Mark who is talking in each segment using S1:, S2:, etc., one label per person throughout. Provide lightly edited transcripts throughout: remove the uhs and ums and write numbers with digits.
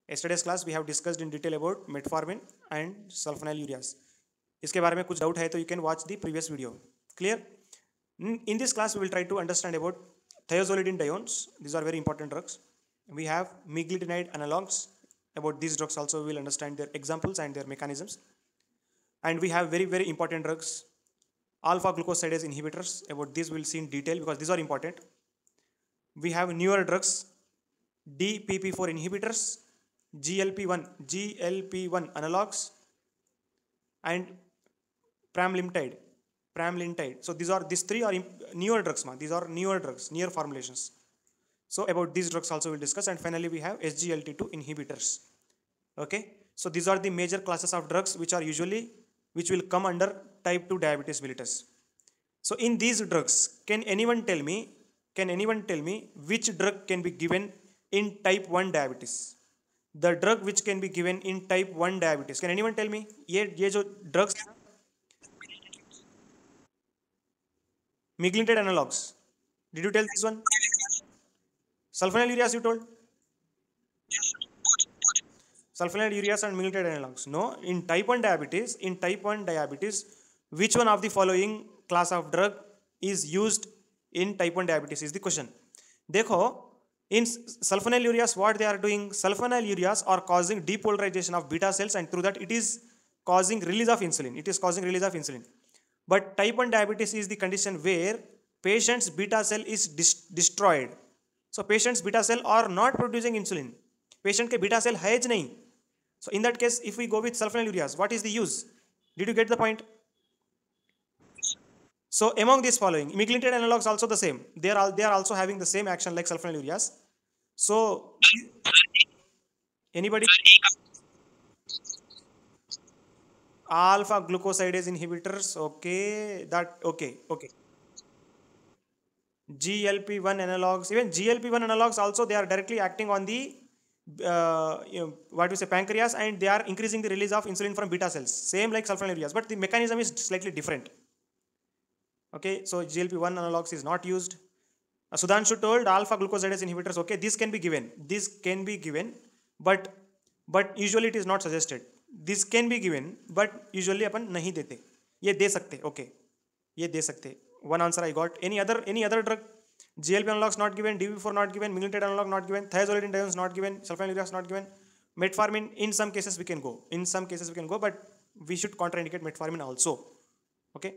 S1: Yesterday's class we have discussed in detail about metformin and sulfonylureas. इसके बारे में कुछ डाउट है तो you can watch the previous video. Clear? In this class we will try to understand about thiazolidinediones. These are very important drugs. We have meglitinide analogs. About these drugs also we will understand their examples and their mechanisms. And we have very important drugs, alpha glucosidase inhibitors. About these we will see in detail because these are important. We have newer drugs, DPP4 inhibitors, GLP1 analogs, and pramlintide. So these three are newer drugs. These are newer drugs, newer formulations. So about these drugs also we'll discuss, and finally we have SGLT2 inhibitors. Okay, so these are the major classes of drugs which will come under type 2 diabetes mellitus. So in these drugs, can anyone tell me which drug can be given in type 1 diabetes? The drug which can be given in type 1 diabetes. Can anyone tell me? ये जो drugs, meglitide analogs. Did you tell this one? Sulfonylureas you told? Sulfonylureas and meglitide analogs. No, in type 1 diabetes, which one of the following class of drug is used in type 1 diabetes is the question. देखो, in sulfonylureas what they are doing? Sulfonylureas are causing depolarization of beta cells, and through that it is causing release of insulin. But type 1 diabetes is the condition where patient's beta cell is destroyed. So patient's beta cell are not producing insulin. Patient के beta cell है ज नहीं. So in that case, if we go with sulfonylureas, what is the use? Did you get the point? So among these following, meglitide analogs also the same. They are also having the same action like sulfonylureas. So anybody? Alpha glucosidase inhibitors. Okay, GLP1 analogs. Even GLP1 analogs also they are directly acting on the pancreas, and they are increasing the release of insulin from beta cells. Same like sulfonylureas, but the mechanism is slightly different. Okay, so GLP1 analogs is not used. Sudhanshu told alpha glucosidase inhibitors. Okay, this can be given, but usually it is not suggested. This can be given, but usually अपन नहीं देते. ये दे सकते. Okay, ये दे सकते. One answer I got. Any other drug? GLP analogs not given, DPP4 not given, meglitide analog not given, thiazolidinediones not given, sulfonylureas not given. Metformin in some cases we can go. But we should contraindicate metformin also. Okay.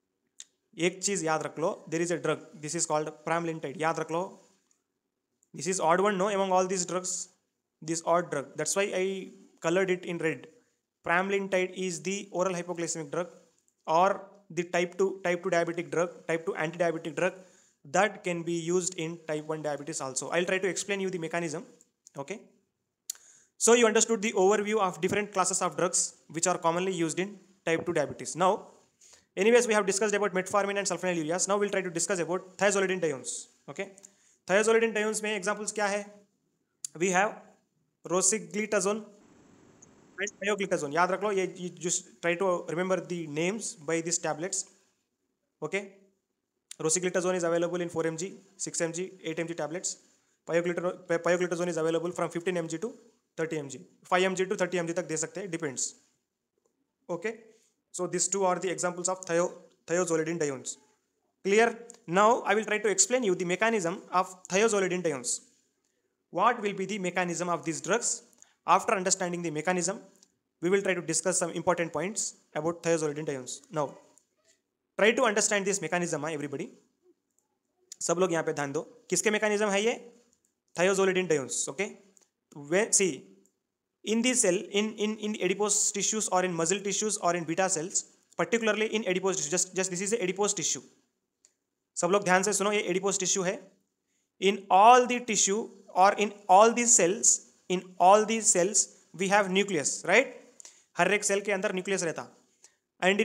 S1: एक चीज याद रख लो, there is a drug, this is called pramlintide. याद रख लो, this is odd one, no, among all these drugs, this odd drug. That's why I colored it in red. Pramlintide is the oral hypoglycemic drug, or the type 2 diabetic drug, type 2 anti-diabetic drug that can be used in type 1 diabetes also. I'll try to explain you the mechanism. Okay. So you understood the overview of different classes of drugs which are commonly used in type 2 diabetes. Now, anyways, we have discussed about metformin and sulfonylureas. Now we'll try to discuss about thiazolidinediones. Okay. Thiazolidinediones में examples क्या है? We have rosiglitazone and pioglitazone. याद रख लो, you just try to remember the names by these tablets. Okay. Rosiglitazone is available in 4 mg, 6 mg, 8 mg tablets. Pioglitazone is available from 15 mg to 30 mg. 5 mg to 30 mg तक दे सकते हैं, depends. Okay. So these two are the examples of thiazolidinediones. Clear? Now I will try to explain you the mechanism of thiazolidinediones. What will be the mechanism of these drugs? After understanding the mechanism, we will try to discuss some important points about thiazolidinediones. Now, try to understand this mechanism, everybody. सब लोग यहाँ पे ध्यान दो. किसके mechanism है ये? Thiazolidinediones. Okay. See. In the cell, in adipose tissues or in muscle tissues or in beta cells, particularly in adipose tissue, just this is a adipose tissue. सब लोग ध्यान से सुनो, ये adipose tissue है. In all the tissue or in all these cells, we have nucleus, right? हर एक cell के अंदर nucleus रहता. And in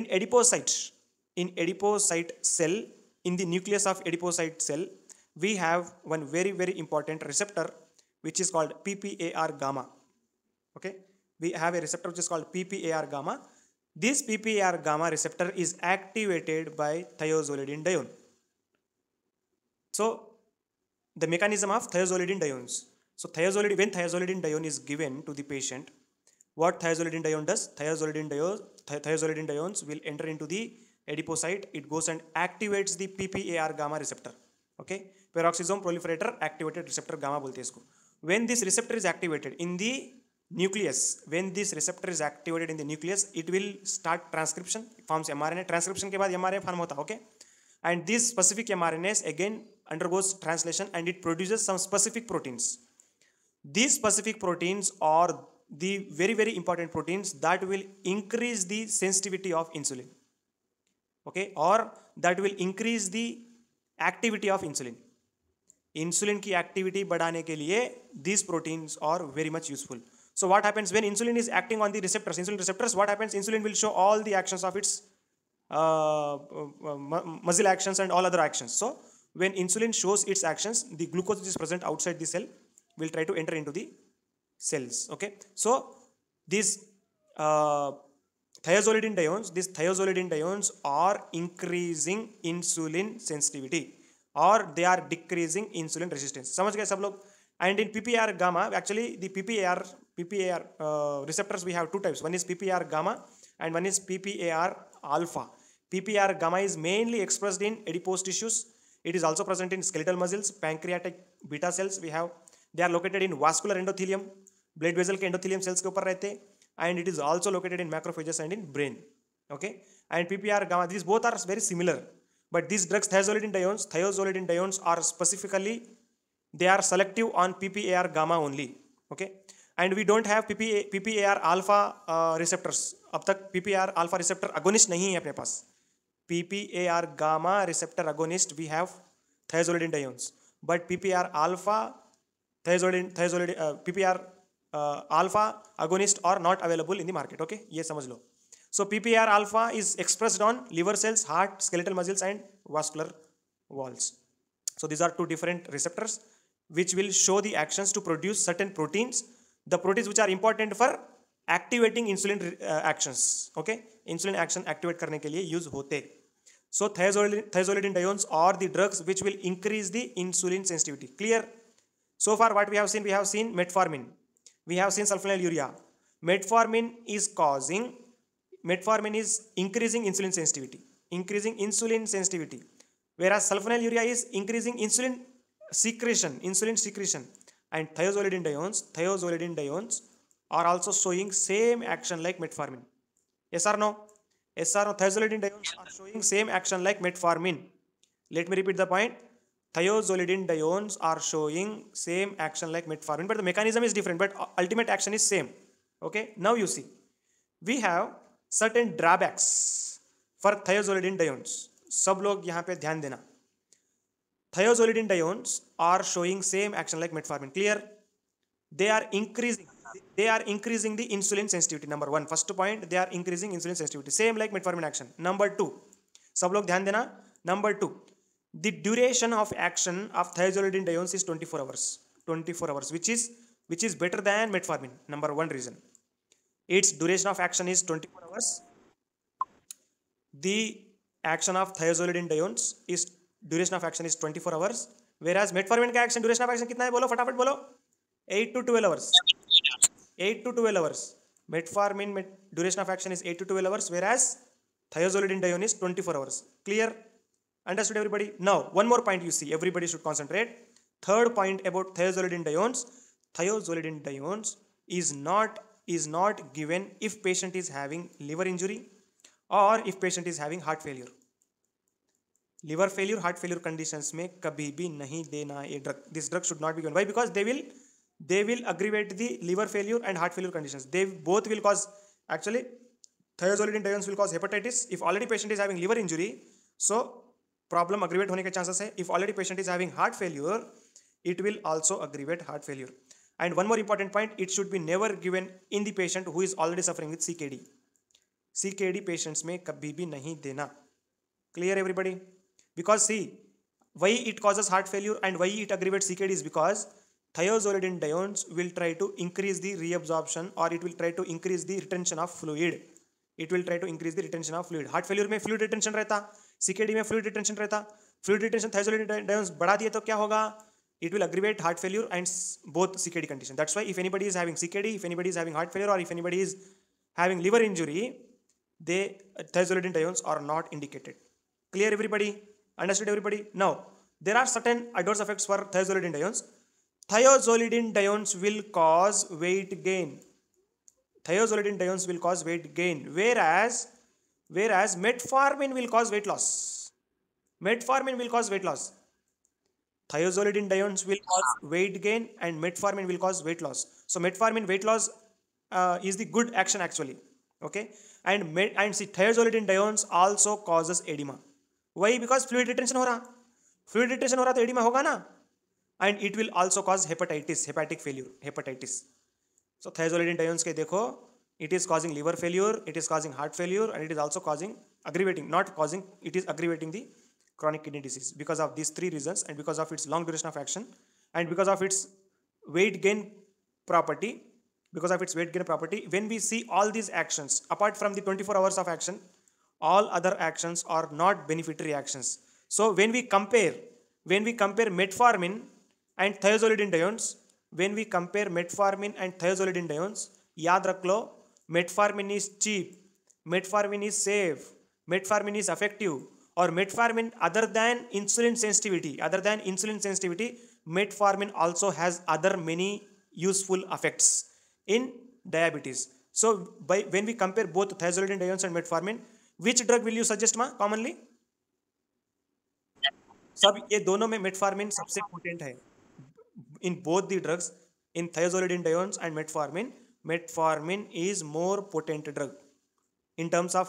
S1: adipocyte cell, in the nucleus of adipocyte cell, we have one very important receptor which is called PPAR gamma. Okay, we have a receptor which is called PPAR gamma. This PPAR gamma receptor is activated by thiazolidinedione. So the mechanism of thiazolidinediones. So when thiazolidine is given to the patient, what thiazolidine does? Thiazolidine diones will enter into the adipocyte. It goes and activates the PPAR gamma receptor. Okay, peroxisome proliferator activated receptor gamma बोलते हैं इसको. When this receptor is activated in the nucleus, it will start transcription, forms mRNA. Transcription के बाद mRNA form होता है. Okay, and this specific mRNAs again undergoes translation and it produces some specific proteins. These specific proteins are the very, very important proteins that will increase the sensitivity of insulin. Okay, or that will increase the activity of insulin. Insulin की activity बढ़ाने के लिए these proteins are very much useful. So what happens when insulin is acting on the receptors? Insulin receptors, what happens? Insulin will show all the actions of its muscle actions and all other actions. So when insulin shows its actions, the glucose which is present outside the cell will try to enter into the cells. Okay, so these thiazolidine diones are increasing insulin sensitivity or they are decreasing insulin resistance. समझ गए सब लोग? And in PPAR gamma, actually the PPAR receptors we have two types. One is PPAR gamma and one is PPAR alpha. PPAR gamma is mainly expressed in adipose tissues. It is also present in skeletal muscles, pancreatic beta cells. They are located in vascular endothelium, blood vessel के endothelium cells के ऊपर रहते हैं, and it is also located in macrophages and in brain. Okay, and PPAR gamma, these both are very similar, but these drugs thiazolidine diones are specifically, they are selective on PPAR gamma only. Okay, and we don't have PPAR alpha receptors. अब तक PPAR alpha receptor agonist नहीं है अपने पास. PPAR gamma receptor agonist we have thiazolidine diones, but PPAR alpha PPAR alpha agonist are not available in the market. Okay, ये समझ लो. So PPAR alpha is expressed on liver cells, heart, skeletal muscles and vascular walls. So these are two different receptors which will show the actions to produce certain proteins, the proteins which are important for activating insulin actions. Okay, insulin action activate करने के लिए use होते. So thiazolidine diones are the drugs which will increase the insulin sensitivity. Clear? So far what we have seen metformin, we have seen sulfonylurea. Metformin is increasing insulin sensitivity, whereas sulfonylurea is increasing insulin secretion, and thiazolidine diones are also showing same action like metformin. Yes or no? Yes or no? Thiazolidine diones are showing same action like metformin. Let me repeat the point. Thiazolidine diones are showing same action like metformin, but the mechanism is different, but ultimate action is same. Okay, now you see, we have certain drawbacks for thiazolidine diones. सब लोग यहाँ पे ध्यान देना. Thiazolidine diones are showing same action like metformin. Clear? They are increasing the insulin sensitivity. Number one, first point, they are increasing insulin sensitivity, same like metformin action. Number two, सब लोग ध्यान देना. Number two, the duration of action of thiazolidine diones is 24 hours, which is better than metformin. Number one reason, its duration of action is 24 hours. The action of thiazolidine diones is duration of action is 24 hours, whereas metformin का action duration of action कितना है? बोलो फटाफट बोलो. 8 to 12 hours. 8 to 12 hours. Metformin duration of action is 8 to 12 hours, whereas thiazolidine dione is 24 hours. Clear? Understood everybody? Now one more point you see, everybody should concentrate. Third point about thiazolidine diones is not given if patient is having liver injury or if patient is having heart failure. Liver failure, heart failure conditions में कभी भी नहीं देना ये drug. This drug should not be given. Why? Because they will aggravate the liver failure and heart failure conditions. They both will cause, actually thiazolidine diones will cause hepatitis. If already patient is having liver injury, so problem aggravate होने के chances है. If already patient is having heart failure, it will also aggravate heart failure. And one more important point, it should be never given in the patient who is already suffering with CKD. CKD patients में कभी भी नहीं देना. Clear everybody? Because see, why it causes heart failure and why it aggravates CKD is because thiazolidine diones will try to increase the reabsorption or it will try to increase the retention of fluid. Heart failure में fluid retention रहता, CKD में fluid retention रहता. Fluid retention thiazolidine diones बढ़ा दिए तो क्या होगा? it will aggravate heart failure and both CKD condition. That's why if anybody is having CKD, if anybody is having heart failure, or if anybody is having liver injury, they thiazolidine diones are not indicated. Clear everybody? Understood everybody? Now there are certain adverse effects for thiazolidine diones. Thiazolidine diones will cause weight gain. Thiazolidine diones will cause weight gain, whereas metformin will cause weight loss. Metformin will cause weight loss. Thiazolidine diones will cause weight gain and metformin will cause weight loss. So metformin weight loss is the good action actually. Okay, and see, thiazolidine diones also causes edema. Why? Because fluid retention हो रहा तो edema होगा ना. And it will also cause hepatitis, hepatic failure, hepatitis. So thiazolidine diones के देखो, it is causing liver failure, it is causing heart failure, and it is also causing it is aggravating the chronic kidney disease because of these three reasons, and because of its long duration of action, and because of its weight gain property. When we see all these actions, apart from the 24 hours of action, all other actions are not beneficiary actions. So when we compare metformin and thiazolidine diones, याद रख लो, metformin is cheap, metformin is safe, metformin is effective, or metformin other than insulin sensitivity, metformin also has other many useful effects in diabetes. So when we compare both thiazolidine diones and metformin, which drug will you suggest ma commonly? सब ये दोनों में metformin सबसे potent है. In both the drugs, in thiazolidine diones and metformin is more potent drug in terms of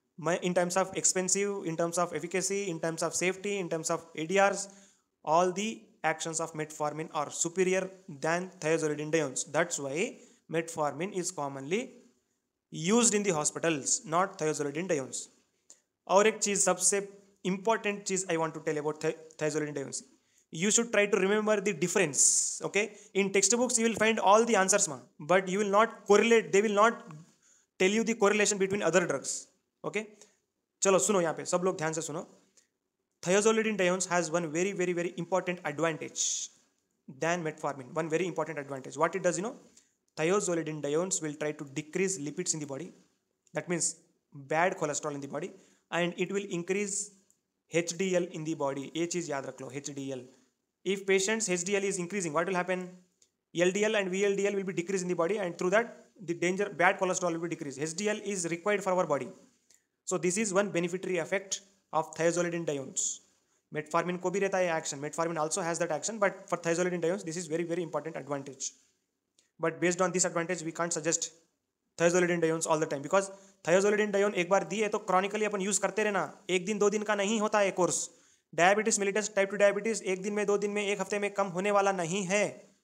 S1: expensive, in terms of efficacy, in terms of safety, in terms of ADRs. All the actions of metformin are superior than thiazolidine diones. That's why metformin is commonly used in the hospitals, not thiazolidine diones. और एक चीज, सबसे important चीज I want to tell about thiazolidine diones. You should try to remember the difference. Okay, in textbooks you will find all the answers ma, but you will not correlate, they will not tell you the correlation between other drugs. Okay, चलो सुनो, यहाँ पे सब लोग ध्यान से सुनो. Thiazolidine diones has one very very very important advantage than metformin. One very important advantage. What it does, thiazolidine diones will try to decrease lipids in the body. That means bad cholesterol in the body, and it will increase HDL in the body. ये चीज याद रख लो, HDL. If patient's HDL is increasing, what will happen? LDL and VLDL will be decreased in the body, and through that the bad cholesterol will be decreased. HDL is required for our body. So this is one beneficiary effect of thiazolidine diones. Metformin को भी रहता है action. Metformin also has that action, but for thiazolidine diones this is very very important advantage. But based on this advantage we can't suggest thiazolidine diones all the time, because thiazolidine dione एक बार दिए तो chronically अपन use करते रहना. एक दिन 2 दिन का नहीं होता है course. Diabetes mellitus type 2 diabetes एक दिन में 2 दिन में 1 हफ्ते में कम होने वाला नहीं है.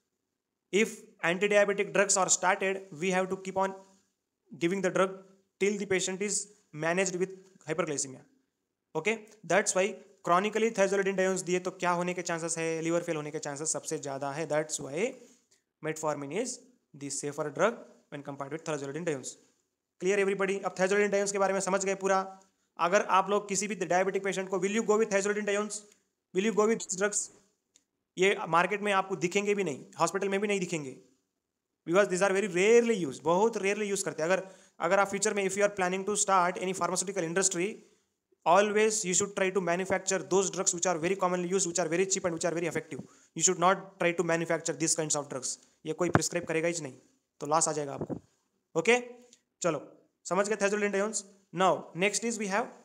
S1: If anti-diabetic drugs are started, we have to keep on giving the drug till the patient is managed with hyperglycemia. Okay, that's why chronically thiazolidine diones दिए तो क्या होने के चांसेस है? लिवर फेल होने के चांसेस सबसे ज़्यादा है. That's why metformin is the safer drug when compared with thiazolidine diones. Clear everybody? अब thiazolidine diones के बारे में समझ गए पूरा. अगर आप लोग किसी भी डायबिटिक पेशेंट को, will you go with thiazolidine diones? Will you go with these drugs? ये मार्केट में आपको दिखेंगे भी नहीं, हॉस्पिटल में भी नहीं दिखेंगे, because this are very rarely use, बहुत रेयरली यूज करते हैं. अगर आप फ्यूचर में if you are planning to start any pharmaceutical industry, always you should try to manufacture those drugs which are very commonly used, which are very cheap and which are very effective. You should not try to manufacture these kinds of drugs. ये कोई prescribe करेगा ही नहीं, तो loss आ जाएगा आपको. Okay, चलो समझ गए thiazolidine diones. Now next is we have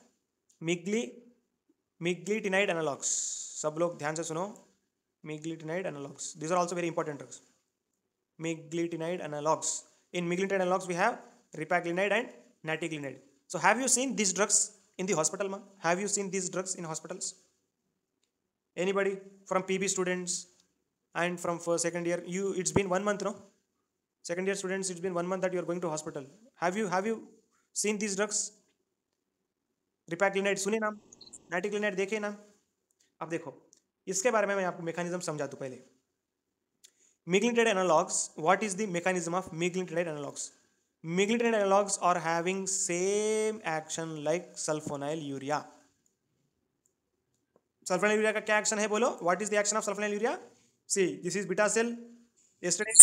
S1: meglitinide analogs. सब लोग ध्यान से सुनो. Meglitinide analogs, these are also very important drugs. Meglitinide analogs. In meglitinide analogs we have ripaglinide and natiglinide. So have you seen these drugs in the hospital, ma? Have you seen these drugs in hospitals? Anybody from PB students and from first second year? It's been 1 month, no? Second year students, it's been 1 month that you are going to hospital. Have you seen these drugs? Ripaglinide सुने नाम, natiglinide देखे नाम. अब देखो इसके बारे में मैं आपको मैकेनिज्म समझा दूं पहले. Meglitide analogs, what is the mechanism of meglitide analogs? Meglitide analogs are having same action like sulfonylurea. Sulfonylurea का क्या एक्शन है बोलो? What is the action of sulfonylurea? See, this is beta cell. Yesterday,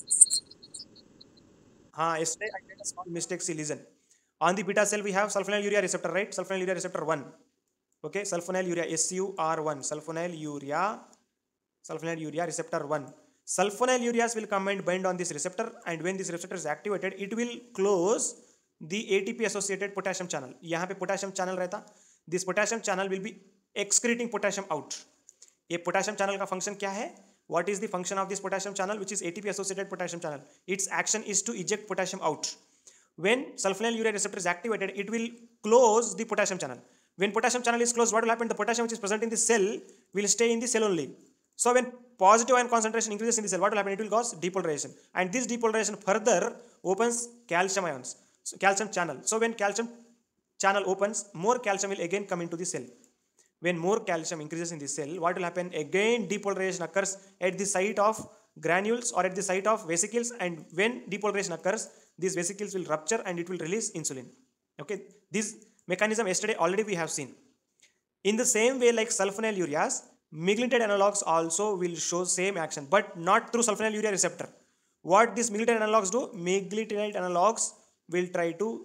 S1: yesterday I made a small mistake. See, listen. On the beta cell, we have sulfonylurea receptor, right? Sulfonylurea receptor 1. Okay, sulfonylurea, SUR1, sulfonylurea receptor 1. Sulfonylureas will come and bind on this receptor, and when this receptor is activated, it will close the ATP associated potassium channel. यहाँ पे potassium channel रहता. This potassium channel will be excreting potassium out. ये potassium channel का function क्या है? What is the function of this potassium channel, which is ATP associated potassium channel? Its action is to eject potassium out. When sulfonylurea receptor is activated, it will close the potassium channel. When potassium channel is closed, what will happen? The potassium which is present in the cell will stay in the cell only. So when positive ion concentration increases in the cell, what will happen? It will cause depolarization, and this depolarization further opens calcium ions, so calcium channel. So when calcium channel opens, more calcium will again come into the cell. When more calcium increases in the cell, what will happen? Again depolarization occurs at the site of granules or at the site of vesicles, and when depolarization occurs, these vesicles will rupture and it will release insulin. Okay, this mechanism yesterday already we have seen. In the same way, like sulfonylureas, miglitide analogs also will show same action, but not through sulfonylurea receptor. What these miglitide analogs do? Miglitide analogs will try to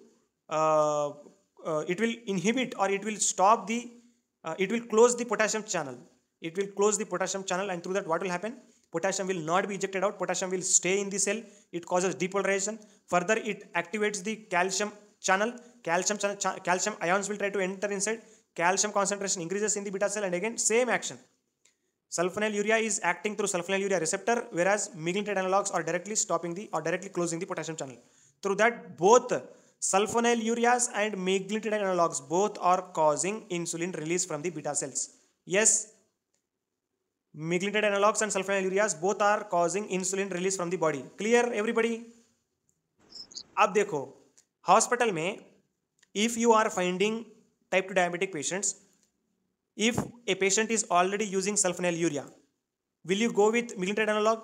S1: it will inhibit or it will stop the it will close the potassium channel. It will close the potassium channel, and through that what will happen? Potassium will not be ejected out. Potassium will stay in the cell. It causes depolarization. Further, it activates the calcium channel. Calcium ions will try to enter inside. Calcium concentration increases in the beta cell, and again same action. Sulfonylurea is acting through sulfonylurea receptor, whereas miglitide analogs are directly stopping the or directly closing the potassium channel. Through that, both sulfonylureas and miglitide analogs both are causing insulin release from the beta cells. Yes, miglitide analogs and sulfonylureas both are causing insulin release from the body. Clear everybody? अब देखो, hospital में if you are finding type 2 diabetic patients, if a patient is already using sulfonylurea, will you go with miglitide analog?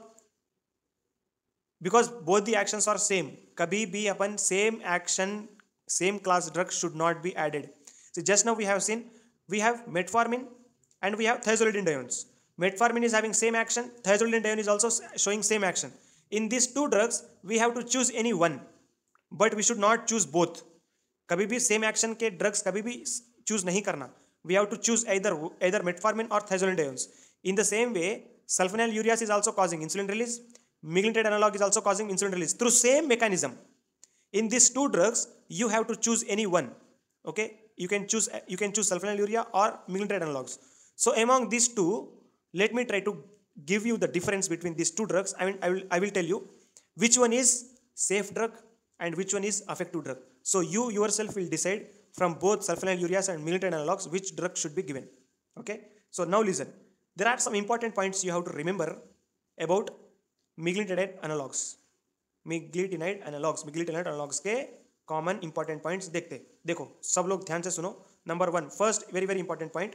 S1: Because both the actions are same. कभी भी अपन same action, same class drugs should not be added. So just now we have seen, we have metformin and we have thiazolidinediones. Metformin is having same action, thiazolidinedione is also showing same action. In these two drugs, we have to choose any one, but we should not choose both. कभी भी same action के drugs कभी भी choose नहीं करना. We have to choose either metformin or thiazolidinediones. In the same way, sulfonylureas is also causing insulin release. Miglitide analog is also causing insulin release through same mechanism. In these two drugs, you have to choose any one. Okay, you can choose sulfonylurea or miglitide analogs. So among these two, let me try to give you the difference between these two drugs. I will tell you which one is safe drug and which one is effective drug. So you yourself will decide from both sulfonylureas and miglitide analogs which drug should be given. Okay, so now listen. There are some important points you have to remember about miglitide analogs. Meglitinide analogs के common important points देखो सब लोग ध्यान से सुनो. Number 1, first very important point,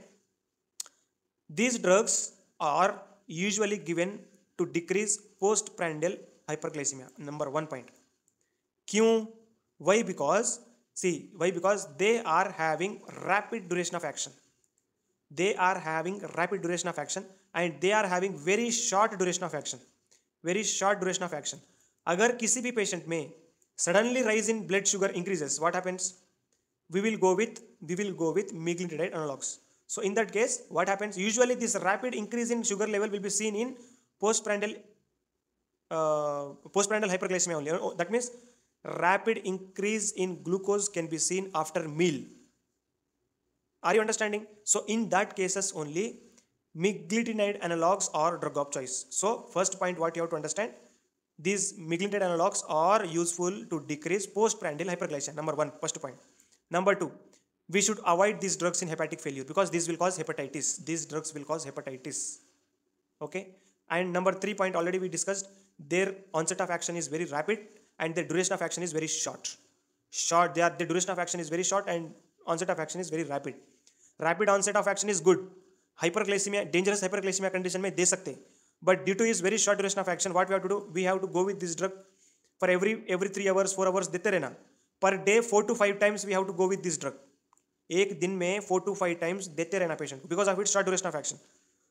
S1: these drugs are usually given to decrease postprandial hyperglycemia. Number 1 point. क्यों? Why? Because they are having rapid duration of action. They are having rapid duration of action and they are having very short duration of action. अगर किसी भी patient में suddenly rise in blood sugar increases, what happens? We will go with miglitide analogs. So in that case, what happens? Usually this rapid increase in sugar level will be seen in postprandial hyperglycemia only. That means rapid increase in glucose can be seen after meal. Are you understanding? So in that cases only miglitide analogs are drug of choice. So first point what you have to understand, these miglitide analogs are useful to decrease postprandial hyperglycemia. Number 1, first point. Number 2, we should avoid these drugs in hepatic failure because this will cause hepatitis. These drugs will cause hepatitis. Okay. And number 3 point already we discussed, their onset of action is very rapid and their duration of action is very short. The duration of action is very short and onset of action is very rapid. Rapid onset of action is good. Hyperglycemia, dangerous hyperglycemia condition में दे सकते हैं. But due to its very short duration of action, what we have to do? We have to go with this drug for every 3 hours, 4 hours देते रहना. Per day 4 to 5 times we have to go with this drug. एक दिन में 4 to 5 times देते रहना patient because of its short duration of action.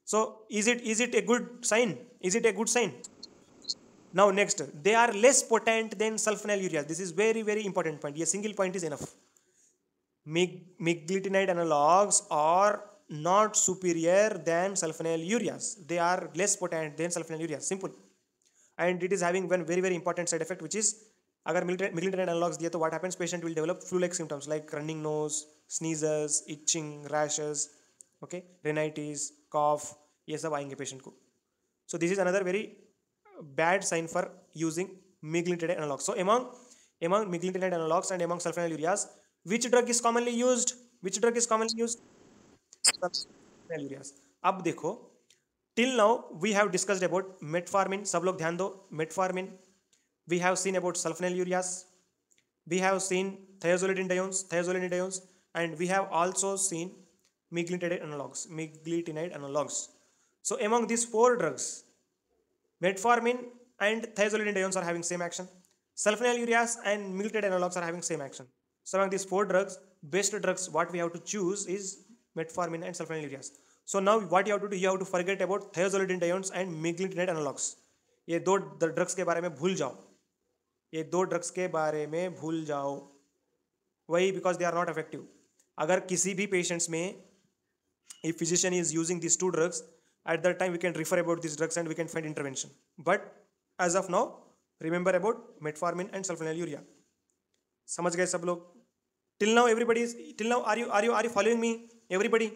S1: So is it a good sign? Is it a good sign? Now next, they are less potent than sulfonylureas. This is very very important point. A single point is enough. Miglitinide analogs are not superior than sulfonylureas. They are less potent than sulfonylureas. Simple. And it is having one very very important side effect, which is अगर मिग्लिटिनाइड analogs दिए तो what happens, patient will develop flu like symptoms like running nose, sneezes, itching, rashes, okay, rhinitis, cough, ये सब आएंगे patient को. So this is another very bad sign for using miglitide analogs. So among miglitide analogs and among sulfonylureas, which drug is commonly used? Which drug is commonly used? Sulfonylureas. अब देखो, till now we have discussed about metformin. सब लोग ध्यान दो, metformin. We have seen about sulfonylureas. We have seen thiazolidinediones, and we have also seen miglitide analogs. So among these four drugs, metformin and thiazolidinediones are having same action. Sulfonylureas and miglitide analogs are having same action. So among these four drugs, best drugs what we have to choose is metformin and sulfonylureas. So now what you have to do, you have to forget about thiazolidinediones and miglitide analogs. ये दो drugs के बारे में भूल जाओ. ये दो drugs के बारे में भूल जाओ. वही, because they are not effective. अगर किसी भी पेशेंट्स में if physician is using these two drugs, at that time we can refer about these drugs and we can find intervention. But as of now, remember about metformin and sulfonylurea. समझ गए सब लोग? Till now everybody is, till now are you following me everybody?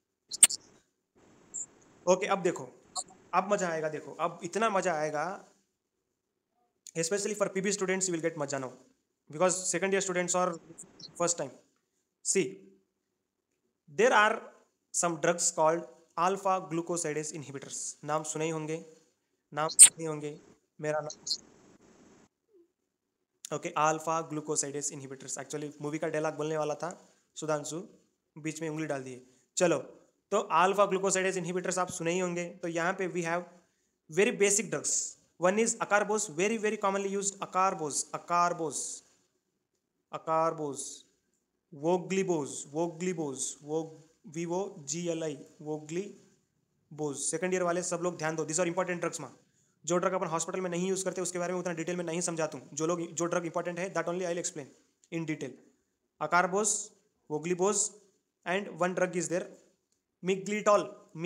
S1: Okay, अब देखो, अब मजा आएगा. देखो अब इतना मजा आएगा, especially for PB students you will get मजा now, because second year students are first time. See, there are some drugs called alpha glucosidase inhibitors. नाम सुने ही होंगे, नाम सुने होंगे. मेरा नाम okay, alpha glucosidase inhibitors. Actually movie का डायलॉग बोलने वाला था सुधांशु, बीच में उंगली डाल दिए. चलो, तो अल्फा ग्लूकोसाइडेज इनहिबिटर्स आप सुने ही होंगे. तो यहाँ पे we have very basic drugs. One is acarbose, very very commonly used. Acarbose, voglibose, VOGLI, voglibose. Second year वाले सब लोग ध्यान दो, दिस आर इंपॉर्टेंट ड्रग्स. माँ जो ड्रग अपन हॉस्पिटल में नहीं यूज करते उसके बारे में उतना डिटेल में नहीं समझाता हूँ. जो ड्रग इंपॉर्टेंट है that only I will explain in detail. Acarbose, voglibose, and one drug is there miglitol,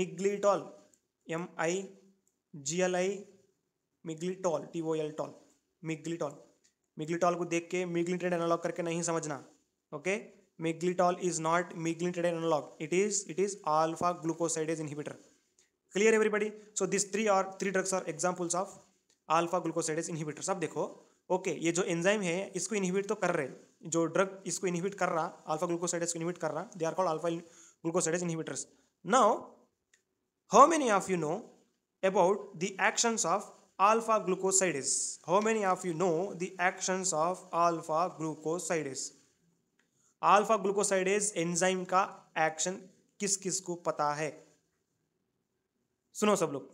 S1: MIGLI, miglitol, TOL, miglitol को देख के मिग्लिटिनाइड एनालॉग करके नहीं समझना. Okay, miglitol is not meglitinide analog, it is alpha glucosidase inhibitor. Clear everybody? So this three drugs are examples of alpha glucosidase inhibitors. अब देखो, okay, ये जो एंजाइम है इसको इनहिबिट तो कर रहे, जो ड्रग इसको इनहिबिट कर रहा, अल्फा ग्लूकोसाइडेज को इनहिबिट कर रहा, they are called alpha glucosidase inhibitors. Now how many of you know about the actions of alpha glucosidase? How many of you know the actions of alpha glucosidase? alpha glucosidase enzyme का action किस किस को पता है? सुनो सब लोग.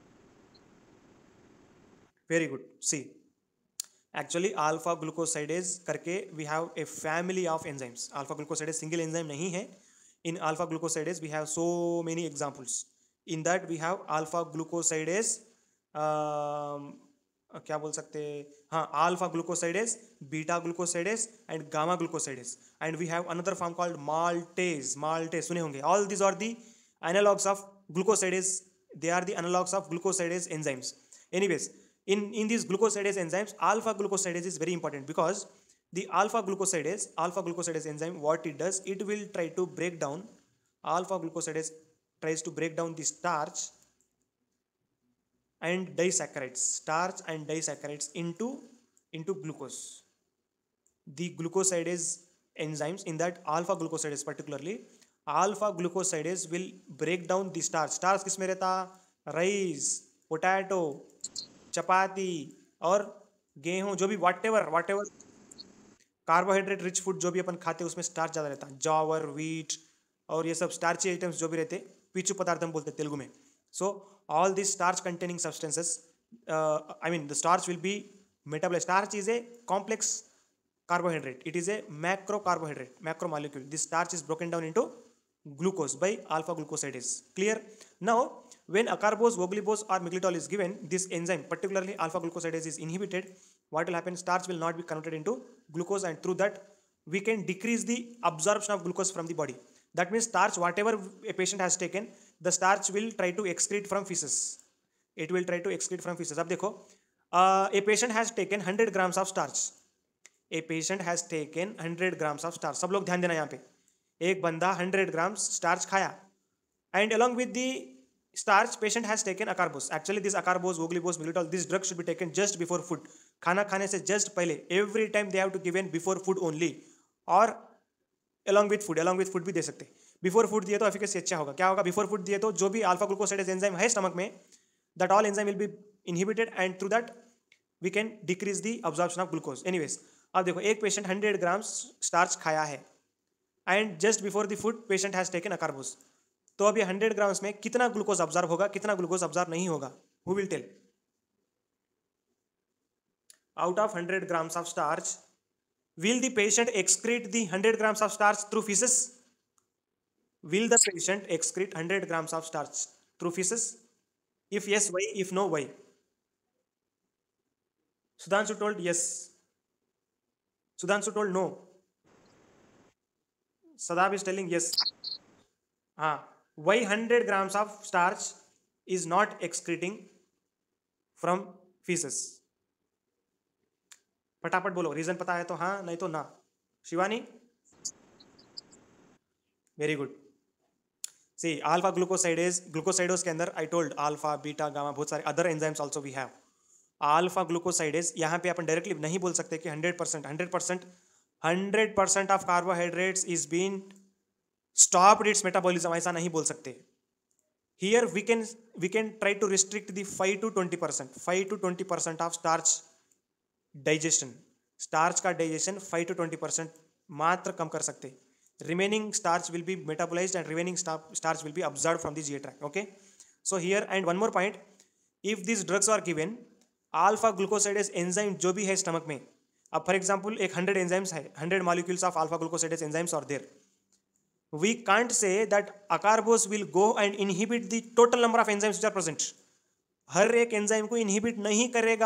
S1: Very good. See, actually alpha glucosidase करके we have a family of enzymes. Alpha glucosidase single enzyme नहीं है. In alpha glucosidase we have so many examples. In that we have alpha glucosidase, क्या बोल सकते हैं, हाँ, alpha glucosidase, beta glucosidase and gamma glucosidase, and we have another form called maltase. सुने होंगे. All these are the analogs of glucosidase. They are the analogs of glucosidase enzymes. Anyways, in these glucosidase enzymes, alpha glucosidase is very important, because the alpha glucosidase enzyme, what it does, it will try to break down, alpha glucosidase tries to break down the starch and disaccharides into glucose. The glucosidase enzymes, in that alpha glucosidase particularly, alpha glucosidase will break down the starch. Starch किस में रहता? Rice, potato, चपाती और गेहूं, जो भी whatever carbohydrate rich food जो भी अपन खाते हैं उसमें स्टार्च ज़्यादा रहता है. जॉवर, व्हीट और ये सब स्टार्ची आइटम्स जो भी रहते, पीछू पदार्थ हम बोलते हैं तेलुगु में. So all this starch containing substances, I mean the starch will be metabolised. Starch is a complex carbohydrate, it is a macro carbohydrate, macro molecule. This starch is broken down into glucose by alpha glucosidase. Clear? Now When acarbose, voglibose or miglytol is given, this enzyme, particularly alpha glucosidase, is inhibited. What will happen? Starch will not be converted into glucose, and through that we can decrease the absorption of glucose from the body. That means starch, whatever a patient has taken, the starch will try to excrete from feces. It will try to excrete from feces. अब देखो, a patient has taken 100 grams of starch. A patient has taken 100 grams of starch. सब लोग ध्यान देना यहाँ पे. एक बंदा 100 grams starch खाया, and along with the starch, patient has taken acarbose. Actually, this acarbose, voglibose, miglytol, this drug should be taken just before food. खाना खाने से just पहले. Every time they have to given before food only, or along with food भी दे सकते. Before food दिए तो efficacy अच्छा होगा. क्या होगा? Before food दिए तो जो भी alpha glucosidase enzyme है stomach में, that all enzyme will be inhibited, and through that we can decrease the absorption of glucose. Anyways, अब देखो, एक patient 100 grams starch खाया है, and just before the food patient has taken acarbose. तो अब ये 100 ग्राम्स में कितना ग्लूकोज ऑब्जर्व होगा, कितना ग्लूकोज ऑब्जर्व नहीं होगा? Who will tell? Out of 100 grams of starch, will the patient excrete the 100 grams of starch through feces? Will the patient excrete 100 grams of starch through feces? If yes, why? If no, why? Sudhanshu told yes. Sudhanshu told no. Sadab is telling yes. Why 100 grams of starch is not excreting from feces? फटाफट बोलो, reason पता है तो हाँ, नहीं तो ना. Shivani, very good. See, alpha glucosidase के अंदर I told alpha, beta, gamma, बहुत सारे other enzymes also we have. Alpha glucosidase, यहाँ पे अपन डायरेक्टली नहीं बोल सकते कि 100% of carbohydrates is been stopped its metabolism, ऐसा नहीं बोल सकते. Here we can try to restrict the 5 to 20% of starch digestion. Starch का डाइजेशन 5 to 20% मात्र कम कर सकते. Remaining starch will be metabolised and remaining starch will be absorbed from the GI tract. Okay, so here and one more point, if this drugs are given, alpha glucosidase enzyme जो भी है stomach में, अब for example एक 100 enzymes है, 100 molecules of alpha glucosidase enzymes are there. We can't say that acarbose will go and inhibit the total number of enzymes which are present. हर एक enzyme को इनहिबिट नहीं करेगा.